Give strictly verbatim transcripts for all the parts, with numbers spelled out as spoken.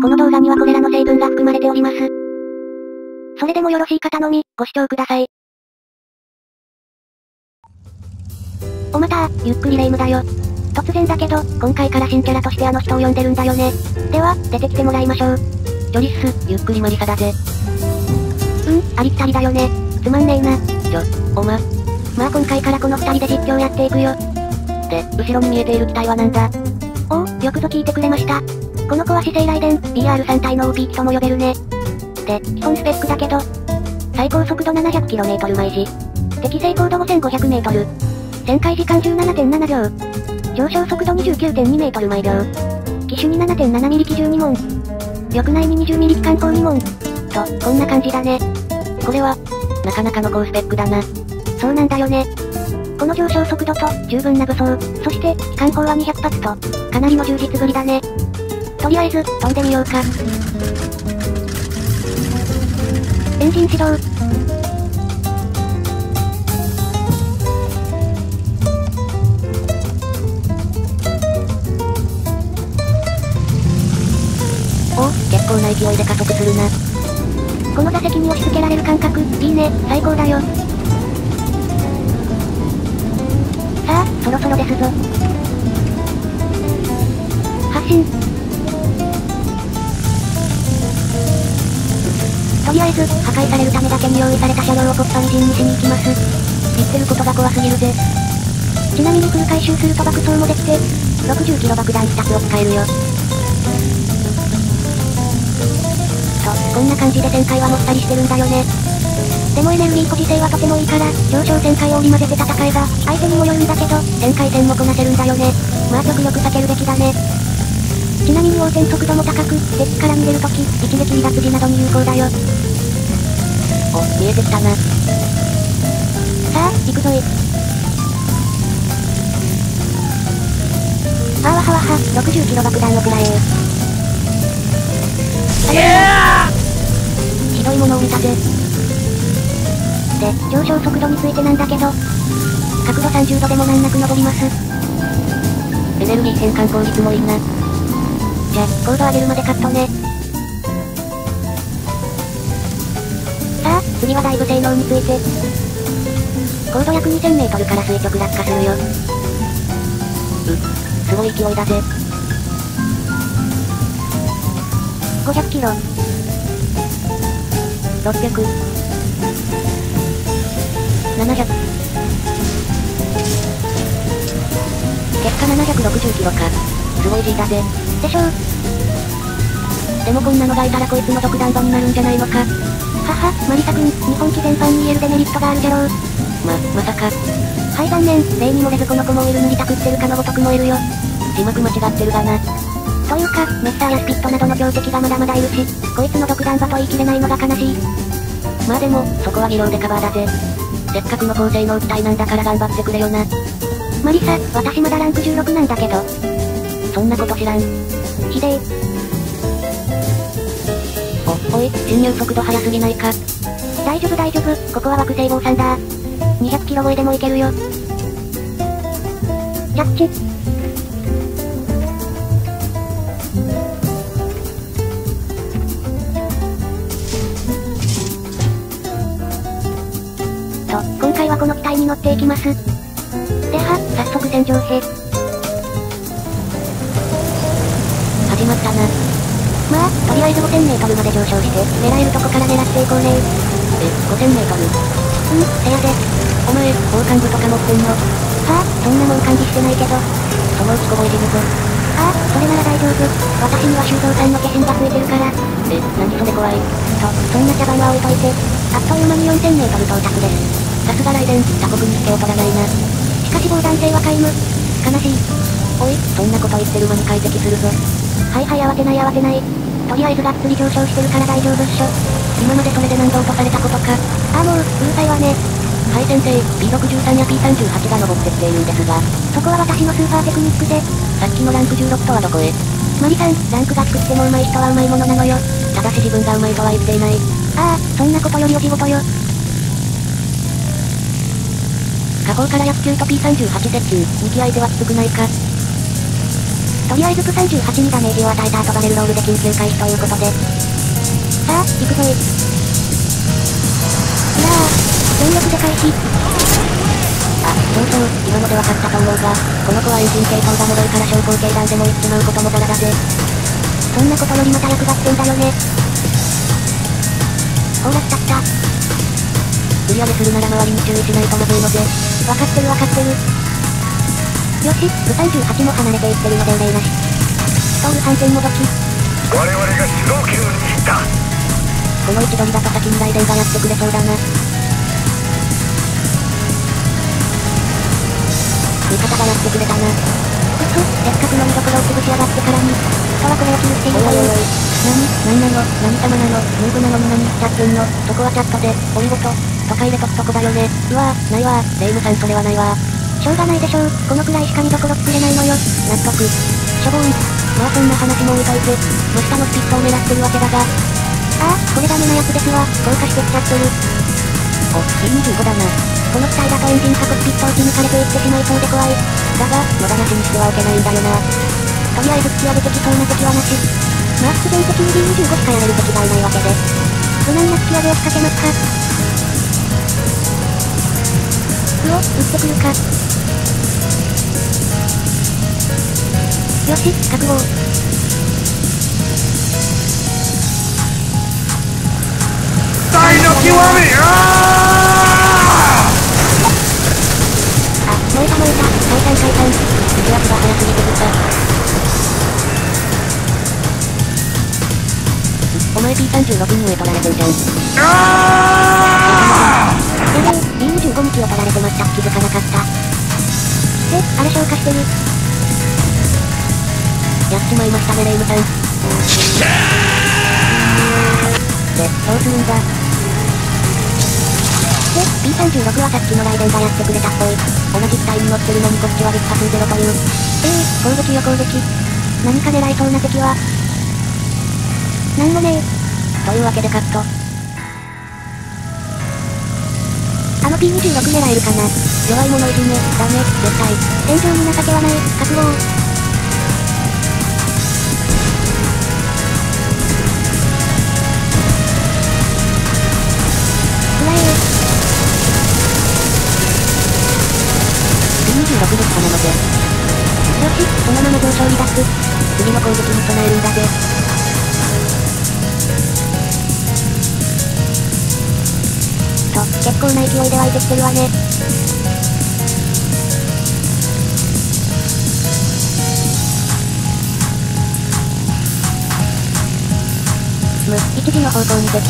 この動画にはこれらの成分が含まれております。それでもよろしい方のみ、ご視聴ください。おまたゆっくりレ夢ムだよ。突然だけど、今回から新キャラとしてあの人を呼んでるんだよね。では、出てきてもらいましょう。 チョリッス、ゆっくりマリサだぜ。 うん、ありきたりだよね。つまんねえな。 ちょ、おま。 まあ今回からこの二人で実況やっていくよ。 で、後ろに見えている機体はなんだ？ おお、よくぞ聞いてくれました。この子は姿勢雷電、ビーアールさん 体の オーピー 機とも呼べるね。で、基本スペックだけど、最高速度 ななひゃくキロメートル 毎時。適正高度 ごせんごひゃくメートル。旋回時間 じゅうななてんななびょう。上昇速度 にじゅうきゅうてんにメートル毎秒。機種に ななてんななミリ機じゅうに問。翼内ににじゅうミリ機関砲に問。と、こんな感じだね。 これは、なかなかの高スペックだな。 そうなんだよね。この上昇速度と、十分な武装、そして、機関砲はにひゃく発と、かなりの充実ぶりだね。とりあえず、飛んでみようか。エンジン始動。 おお、結構な勢いで加速するな。 この座席に押し付けられる感覚、いいね、最高だよ。さあ、そろそろですぞ。発進。とりあえず、破壊されるためだけに用意された車両をコッパみじんにしに行きます。 言ってることが怖すぎるぜ。 ちなみにフル回収すると爆走もできて、ろくじゅっキロ爆弾ふたつを使えるよ。と、こんな感じで旋回はもったりしてるんだよね。でもエネルギー保持性はとてもいいから、上昇旋回を織り交ぜて戦えば、相手にもよるんだけど、旋回戦もこなせるんだよね。まあ極力避けるべきだね。ちなみに横転速度も高く、敵から逃げるとき、一撃離脱時などに有効だよ。 お、見えてきたな。さあ、行くぞい。あわはわは、ろくじゅっキロ爆弾を食らえひどいものを見たぜ。 で、上昇速度についてなんだけど、角度さんじゅうどでも難なく登ります。 エネルギー変換効率もいいな。 じゃ、高度上げるまでカットね。さあ、次は内部性能について。高度約にせんメートルから垂直落下するよ。 う、すごい勢いだぜ。 ごひゃくキロ。 ろっぴゃく。ななひゃく。結果ななひゃくろくじゅっキロか。すごい G だぜ。 でしょう。 でもこんなのがいたらこいつの独断場になるんじゃないのか。 はは、マリサ君、日本機全般に言えるデメリットがあるじゃろう。 ま、まさか。 はい残念、例に漏れずこの子もオイル塗りたくってるかのごとく燃えるよ。 字幕間違ってるがな。 というか、メッサーやスピットなどの強敵がまだまだいるし、こいつの独断場と言い切れないのが悲しい。 まあでも、そこは技量でカバーだぜ。せっかくの高性能機体なんだから頑張ってくれよな。 マリサ、私まだランクじゅうろくなんだけど。 そんなこと知らん。 ひでえ。 お、おい、進入速度速すぎないか。 大丈夫大丈夫、ここは惑星坊さんだ。にひゃくキロ超えでもいけるよ。着地。と、今回はこの機体に乗っていきます。では、早速戦場へ。 始まったな。 まあ、とりあえずごせんメートルまで上昇して、狙えるとこから狙っていこうね。 え、ごせんメートル？ うん、せやで。 お前、砲艦部とか持ってんの？ はあ、そんなもん感じしてないけど。 そのうちこぼえ死ぬぞ。 ああ、それなら大丈夫。私には修造さんの化身がついてるから。 え、何それ怖い。 と、そんな茶番は置いといて。あっという間によんせんメートル到達です。 さすが雷電、他国に引けを取らないな。 しかし防弾性は皆無。悲しい。 おい、そんなこと言ってる間に快適するぞ。 はいはい慌てない慌てない。とりあえずがっつり上昇してるから大丈夫っしょ。 今までそれで何度落とされたことか。 ああもう、うるさいわね。 はい先生、ピーろくじゅうさん や ピーさんじゅうはち が登ってきているんですが。 そこは私のスーパーテクニックで。 さっきのランクじゅうろくとはどこへ？ マリさん、ランクが低くても上手い人は上手いものなのよ。 ただし自分が上手いとは言っていない。 ああ、そんなことよりお仕事よ。 下方から薬きゅうと ピーさんじゅうはち 接近、に機相手はきつくないか。 とりあえずプさんじゅうはちにダメージを与えた後バレルロールで緊急回避ということで。さあ、行くぞい。いやー、全力で回避。 あ、そうそう、今ので分かったと思うが、この子はエンジン系統が脆いから小口径弾でも撃っちまうこともザラだぜ。 そんなことよりまた役がってんだよね。ほら来た来た。 振り上げするなら周りに注意しないとまずいのぜ。 わかってるわかってる。よし、プさんじゅうはちも離れていってるので憂いなし。ストール反転もどき。 我々が主導権を握った。 この位置取りだと先に雷電がやってくれそうだな。味方がやってくれたな。 くっそ、せっかくの見どころを潰しやがってからに。人はこれを切るっていうおいおいおい。 何、 何なの、何様なの、ムーブなのに何しちゃってんの、そこはチャットで、お見事、とか入れとくとこだよね。うわぁ、ないわー、レイムさんそれはないわー。 しょうがないでしょう、このくらいしか見どころ作れないのよ。 納得。 しょぼーん。 まあそんな話も置いといて、真下のスピットを狙ってるわけだが。 ああ、これダメなやつですわ、降下してきちゃってる。 お、ビーにじゅうご だな。 この機体だとエンジンかコクピットを撃ち抜かれていってしまいそうで怖い。 だが、野放しにしてはおけないんだよな。 とりあえず突き上げてきそうな敵はなし。まあ必然的に ビーにじゅうご しかやれる敵がいないわけで。無難な突き上げを仕掛けますか。うお、撃ってくるか。よし、覚悟。 大の極み。ああ、燃えた燃えた、解散解散。 右足が速すぎてくった。お前 ピーさんじゅうろく に上取られてんじゃん。 あやべえ、ビーにじゅうご に気を取られてました。気づかなかった。え、あれ消化してる。 やっちまいましたねレイムさん。で、どうするんだ。 で、ビーさんじゅうろく はさっきのライデンがやってくれたっぽい。 同じ機体に乗ってるのにこっちはビッタ数ゼロという。 ええー、攻撃よ攻撃。何か狙いそうな敵は。なんもねえ。 というわけでカット。 あの ビーにじゅうろく 狙えるかな。 弱い者いじめ、ダメ、絶対。 天井に情けはない、覚悟。うわえー。 ビーにじゅうろく ですかなので。 よし、そのまま上昇離脱。 次の攻撃に備えるんだぜ。 と、結構な勢いで湧いてきてるわね。 む、一時の方向にて。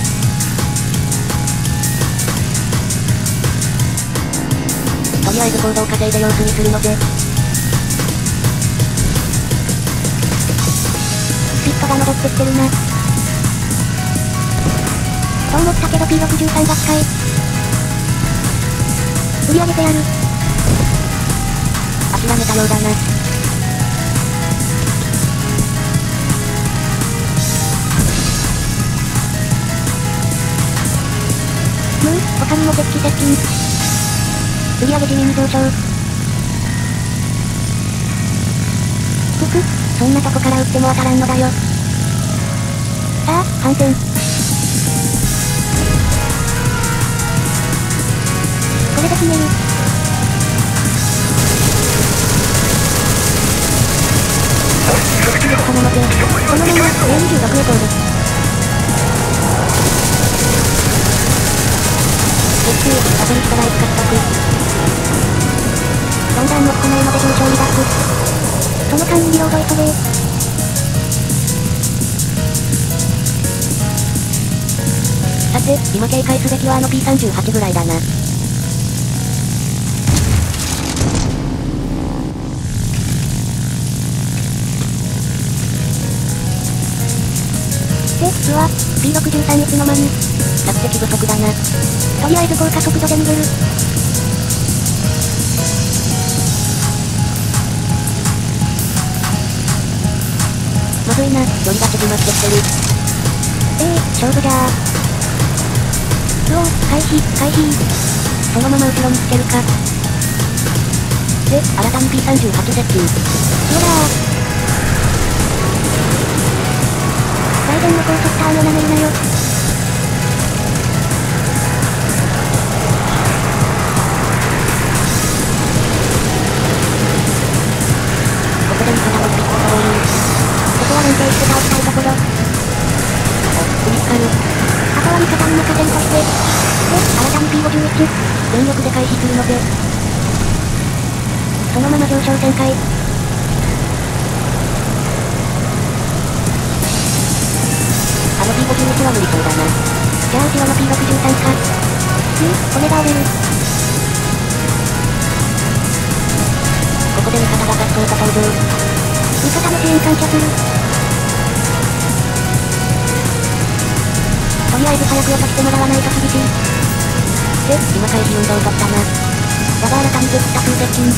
とりあえず行動稼いで様子にするのぜ。 スピットが登ってきてるな。と思ったけど ピーろくじゅうさん が近い。振り上げてやる。 諦めたようだな。 むぅ、他にも敵機接近。振り上げ地味に上昇。ふく、そんなとこから撃っても当たらんのだよ。さあ、反転。これで決める。このままで、このまま ビーにじゅうろく へゴール。鉄球、ダブルストライク獲得。どんどん乗ってないので上昇離脱。その間にリロード急げ。 さて、今警戒すべきはあの ピーさんじゅうはち ぐらいだな。 で、うわ、ビーろくじゅうさん いつの間に。 着敵不足だな。 とりあえず降下速度で逃げる。 まずいな、距離が縮まってきてる。 ええー、勝負じゃー。うお、回避、回避。 そのまま後ろにつけるか。で、新たに ピーさんじゅうはち 接近。 うわー。 ンを舐めるなよ。 ここで味方をスピット投入。 ここは連携して倒したいところ。 お、クリティカル。 あとは味方に任せるとして。で、新たに ピーごじゅういち。 全力で回避するので。 そのまま上昇旋回。 あの ピーごじゅういち は無理そうだな。 じゃあ後ろの ピーろくじゅうさん か。ふぅ、骨が折れる。 ここで味方が颯爽と登場。 味方の支援感謝する。とりあえず早く落としてもらわないと厳しい。 で、今回避運動を取ったな。 だが新たにゲット数接近。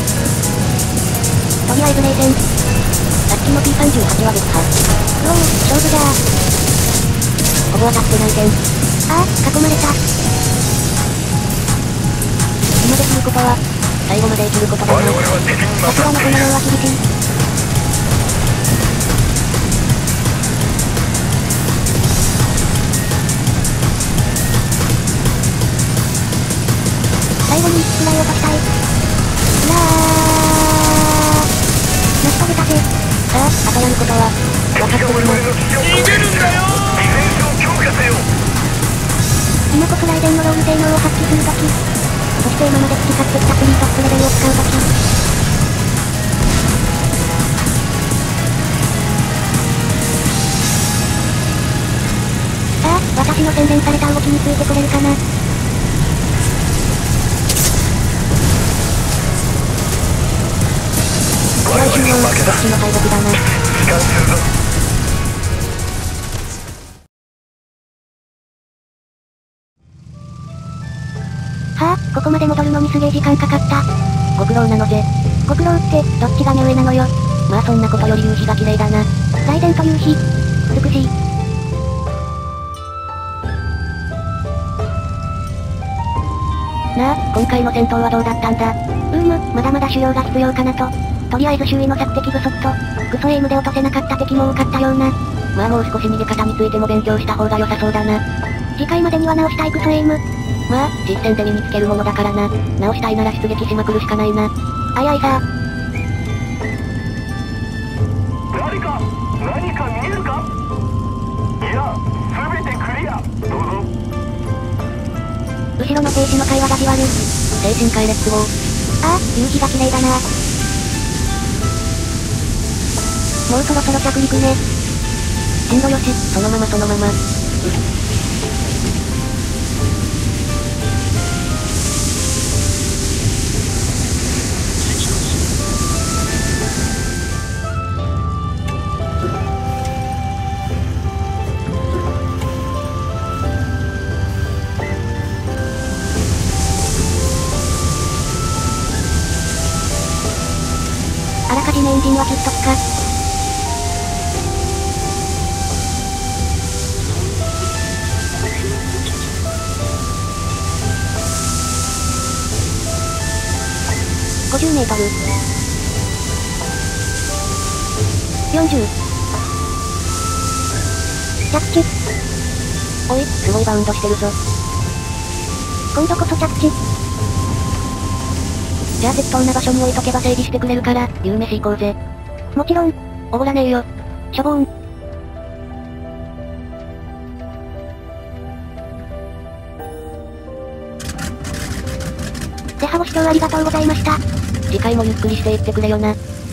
とりあえず冷戦。 さっきの ピーさんじゅうはち は撃破。 うおー、勝負じゃー。 ほぼ当たってない点。 ああ、囲まれた。 今できることは、最後まで生きることだな。 我々は敵にさすがのこの量は厳しい。最後にいちくらい落としたい。うわー。成し遂げたぜ。 さあ、あとやることは、分かってるな。 逃げるんだよ。ディフェンスを強化せよ。 今こそ雷電のロール性能を発揮するとき。そして今まで培ってきたスリートップレベルを使うとき。さあ、私の洗練された動きについてこれるかな。 来週は、こっちの敗北だな。 帰還するぞ。 はぁ、ここまで戻るのにすげえ時間かかった。 ご苦労なのぜ。 ご苦労って、どっちが目上なのよ。 まあそんなことより夕日が綺麗だな。 雷電と夕日。美しい。 なあ、今回の戦闘はどうだったんだ？ うーむ、まだまだ修行が必要かなと。とりあえず周囲の索敵不足と、クソエイムで落とせなかった敵も多かったような。 まあもう少し逃げ方についても勉強した方が良さそうだな。 次回までには直したいクソエイム。 まあ、実戦で身につけるものだからな。直したいなら出撃しまくるしかないな。 あいあいさ何か何か見えるか。いや、全てクリア。どうぞ。 後ろの兵士の会話がじわる。 精神界列号。 ああ、夕日が綺麗だな。もうそろそろ着陸ね。 進路よし、そのままそのまま。 あらかじめエンジンは切っとくか。ごじゅうメートル。よんじゅう。着地。 おい、すごいバウンドしてるぞ。 今度こそ着地。 じゃあ適当な場所に置いとけば整理してくれるから、夕飯行こうぜ。 もちろん。 おごらねえよ。 しょぼーん。デハご視聴ありがとうございました。 次回もゆっくりしていってくれよな。